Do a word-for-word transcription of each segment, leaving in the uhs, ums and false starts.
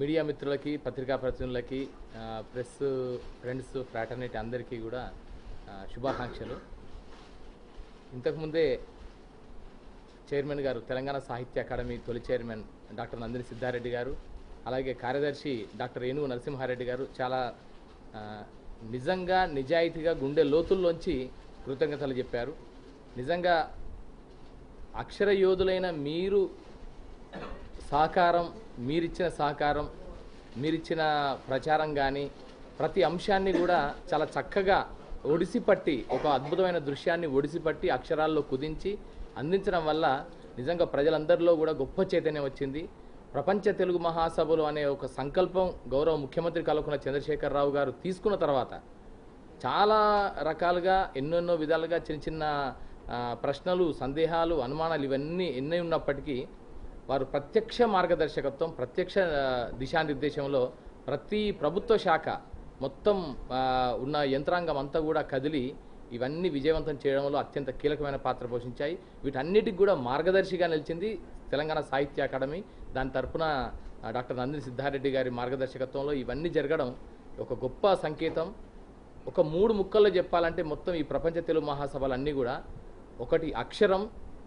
Media మిత్రులకి, పత్రికా ప్రతినిధులకి, press friends, fraternity అందరికీ కూడా శుభాకాంక్షలు. ఇంతకుముందే చైర్మన్ గారు, తెలంగాణ సాహిత్య అకాడమీ తొలి చైర్మన్ డాక్టర్ నందిని సిద్ధారెడ్డి గారు, అలాగే కార్యదర్శి డాక్టర్ ఏనుగు నరసింహారెడ్డి గారు చాలా నిజంగా నిజాయితీగా గుండె లోతుల్లోంచి కృతజ్ఞతలు చెప్పారు. నిజంగా అక్షర యోధులైన మీరు సహకారం, మీరిచ్చిన సహకారం, మీరిచ్చిన ప్రచారం కానీ ప్రతి అంశాన్ని కూడా చాలా చక్కగా ఒడిసిపట్టి, ఒక అద్భుతమైన దృశ్యాన్ని ఒడిసిపట్టి అక్షరాల్లో కుదించి అందించడం వల్ల నిజంగా ప్రజలందరిలో కూడా గొప్ప చైతన్యం వచ్చింది. ప్రపంచ తెలుగు మహాసభలు అనే ఒక సంకల్పం గౌరవ ముఖ్యమంత్రి కల్వకుంట్ల చంద్రశేఖరరావు గారు తీసుకున్న తర్వాత చాలా రకాలుగా ఎన్నెన్నో విధాలుగా చిన్న చిన్న ప్రశ్నలు, సందేహాలు, అనుమానాలు ఇవన్నీ ఎన్ని ఉన్నప్పటికీ వారు ప్రత్యక్ష మార్గదర్శకత్వం, ప్రత్యక్ష దిశానిర్దేశంలో ప్రతి ప్రభుత్వ శాఖ మొత్తం ఉన్న యంత్రాంగం అంతా కూడా కదిలి ఇవన్నీ విజయవంతం చేయడంలో అత్యంత కీలకమైన పాత్ర పోషించాయి. వీటన్నిటికి కూడా మార్గదర్శిగా నిలిచింది తెలంగాణ సాహిత్య అకాడమీ. దాని తరఫున డాక్టర్ నందిని సిద్ధారెడ్డి గారి మార్గదర్శకత్వంలో ఇవన్నీ జరగడం ఒక గొప్ప సంకేతం. ఒక మూడు ముక్కల్లో చెప్పాలంటే మొత్తం ఈ ప్రపంచ తెలుగు మహాసభలు అన్నీ కూడా ఒకటి అక్షరం,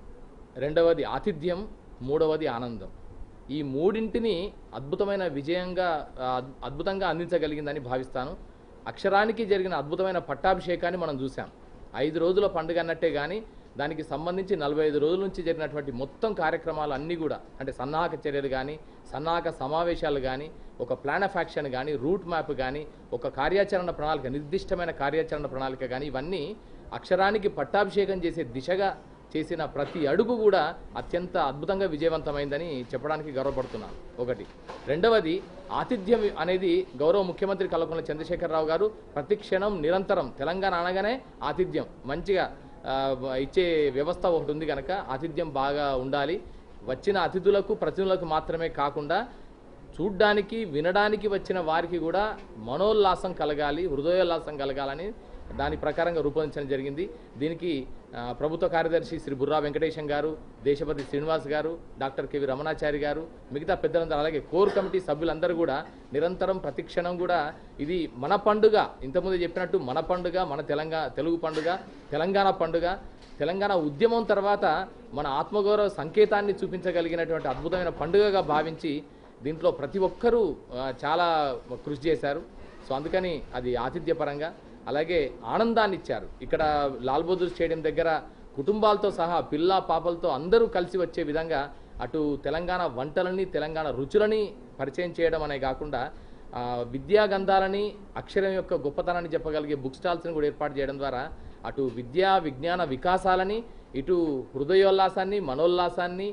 రెండవది ఆతిథ్యం, మూడవది ఆనందం. ఈ మూడింటిని అద్భుతమైన విజయంగా అద్భుతంగా అందించగలిగిందని భావిస్తాను. అక్షరానికి జరిగిన అద్భుతమైన పట్టాభిషేకాన్ని మనం చూసాం. ఐదు రోజుల పండుగ అన్నట్టే కానీ దానికి సంబంధించి నలభై ఐదు రోజుల నుంచి జరిగినటువంటి మొత్తం కార్యక్రమాలు అన్నీ కూడా, అంటే సన్నాహక చర్యలు కానీ, సన్నాహక సమావేశాలు కానీ, ఒక ప్లాన్ ఆఫ్ యాక్షన్ కానీ, రూట్ మ్యాప్ కానీ, ఒక కార్యాచరణ ప్రణాళిక, నిర్దిష్టమైన కార్యాచరణ ప్రణాళిక కానీ ఇవన్నీ అక్షరానికి పట్టాభిషేకం చేసే దిశగా చేసిన ప్రతి అడుగు కూడా అత్యంత అద్భుతంగా విజయవంతమైందని చెప్పడానికి గర్వపడుతున్నాను. ఒకటి. రెండవది ఆతిథ్యం అనేది గౌరవ ముఖ్యమంత్రి కల్వకుంట్ల చంద్రశేఖరరావు గారు ప్రతి క్షణం నిరంతరం తెలంగాణ అనగానే ఆతిథ్యం మంచిగా ఇచ్చే వ్యవస్థ ఒకటి ఉంది కనుక ఆతిథ్యం బాగా ఉండాలి. వచ్చిన అతిథులకు, ప్రతినిధులకు మాత్రమే కాకుండా చూడ్డానికి, వినడానికి వచ్చిన వారికి కూడా మనోల్లాసం కలగాలి, హృదయోల్లాసం కలగాలని దాని ప్రకారంగా రూపొందించడం జరిగింది. దీనికి ప్రభుత్వ కార్యదర్శి శ్రీ బుర్రా వెంకటేశం గారు, దేశపతి శ్రీనివాస్ గారు, డాక్టర్ కెవి రమణాచారి గారు, మిగతా పెద్దలందరూ, అలాగే కోర్ కమిటీ సభ్యులందరూ కూడా నిరంతరం ప్రతిక్షణం కూడా ఇది మన పండుగ, ఇంతకుముందు చెప్పినట్టు మన పండుగ, మన తెలంగాణ తెలుగు పండుగ, తెలంగాణ పండుగ, తెలంగాణ ఉద్యమం తర్వాత మన ఆత్మగౌరవ సంకేతాన్ని చూపించగలిగినటువంటి అద్భుతమైన పండుగగా భావించి దీంట్లో ప్రతి ఒక్కరూ చాలా కృషి చేశారు. సో అందుకని అది ఆతిథ్యపరంగా. అలాగే ఆనందాన్ని ఇచ్చారు. ఇక్కడ లాల్ బహదూర్ స్టేడియం దగ్గర కుటుంబాలతో సహా పిల్ల పాపలతో అందరూ కలిసి వచ్చే విధంగా అటు తెలంగాణ వంటలని, తెలంగాణ రుచులని పరిచయం చేయడం అనే కాకుండా విద్యా గంధాలని, అక్షరం యొక్క గొప్పతనాన్ని చెప్పగలిగే బుక్ స్టాల్స్ని కూడా ఏర్పాటు చేయడం ద్వారా అటు విద్యా విజ్ఞాన వికాసాలని, ఇటు హృదయోల్లాసాన్ని, మనోల్లాసాన్ని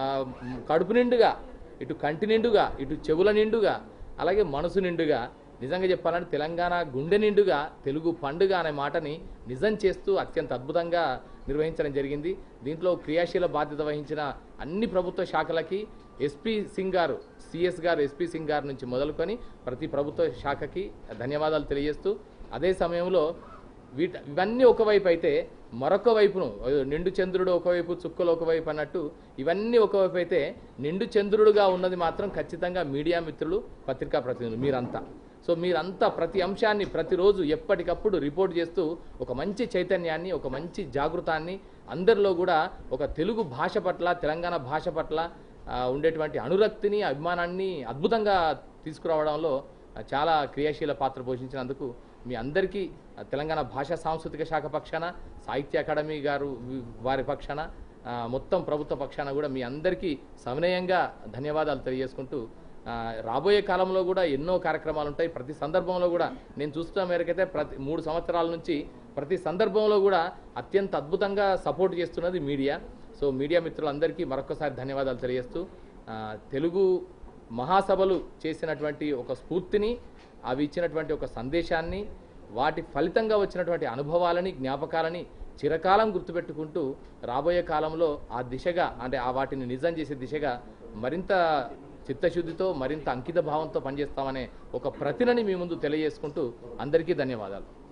కడుపు నిండుగా, ఇటు కంటి నిండుగా, ఇటు చెవుల నిండుగా, అలాగే మనసు నిండుగా, నిజంగా చెప్పాలంటే తెలంగాణ గుండె నిండుగా తెలుగు పండుగ అనే మాటని నిజం చేస్తూ అత్యంత అద్భుతంగా నిర్వహించడం జరిగింది. దీంట్లో క్రియాశీల బాధ్యత వహించిన అన్ని ప్రభుత్వ శాఖలకి, ఎస్పీ సింగ్ గారు, సిఎస్ గారు, ఎస్పీ సింగ్ గారు నుంచి మొదలుకొని ప్రతి ప్రభుత్వ శాఖకి ధన్యవాదాలు తెలియజేస్తూ, అదే సమయంలో వీట ఇవన్నీ ఒకవైపు అయితే మరొక వైపును నిండు చంద్రుడు ఒకవైపు, చుక్కలు ఒకవైపు అన్నట్టు ఇవన్నీ ఒకవైపు అయితే నిండు చంద్రుడుగా ఉన్నది మాత్రం ఖచ్చితంగా మీడియా మిత్రులు, పత్రికా ప్రతినిధులు మీరంతా. సో మీరంతా ప్రతి అంశాన్ని ప్రతిరోజు ఎప్పటికప్పుడు రిపోర్ట్ చేస్తూ ఒక మంచి చైతన్యాన్ని, ఒక మంచి జాగృతాన్ని అందరిలో కూడా ఒక తెలుగు భాష పట్ల, తెలంగాణ భాష పట్ల ఉండేటువంటి అనురక్తిని, అభిమానాన్ని అద్భుతంగా తీసుకురావడంలో చాలా క్రియాశీల పాత్ర పోషించినందుకు మీ అందరికీ తెలంగాణ భాషా సాంస్కృతిక శాఖ పక్షాన, సాహిత్య అకాడమీ గారు వారి పక్షాన, మొత్తం ప్రభుత్వ పక్షాన కూడా మీ అందరికీ సవినయంగా ధన్యవాదాలు తెలియజేసుకుంటూ, రాబోయే కాలంలో కూడా ఎన్నో కార్యక్రమాలు ఉంటాయి. ప్రతి సందర్భంలో కూడా నేను చూస్తున్న మేరకైతే ప్రతి మూడు సంవత్సరాల నుంచి ప్రతి సందర్భంలో కూడా అత్యంత అద్భుతంగా సపోర్ట్ చేస్తున్నది మీడియా. సో మీడియా మిత్రులందరికీ మరొకసారి ధన్యవాదాలు తెలియజేస్తూ, తెలుగు మహాసభలు చేసినటువంటి ఒక స్ఫూర్తిని, అవి ఇచ్చినటువంటి ఒక సందేశాన్ని, వాటి ఫలితంగా వచ్చినటువంటి అనుభవాలని, జ్ఞాపకాలని చిరకాలం గుర్తుపెట్టుకుంటూ రాబోయే కాలంలో ఆ దిశగా, అంటే ఆ వాటిని నిజం చేసే దిశగా మరింత చిత్తశుద్ధితో, మరింత అంకిత భావంతో పనిచేస్తామనే ఒక ప్రతినని మీ ముందు తెలియజేసుకుంటూ అందరికీ ధన్యవాదాలు.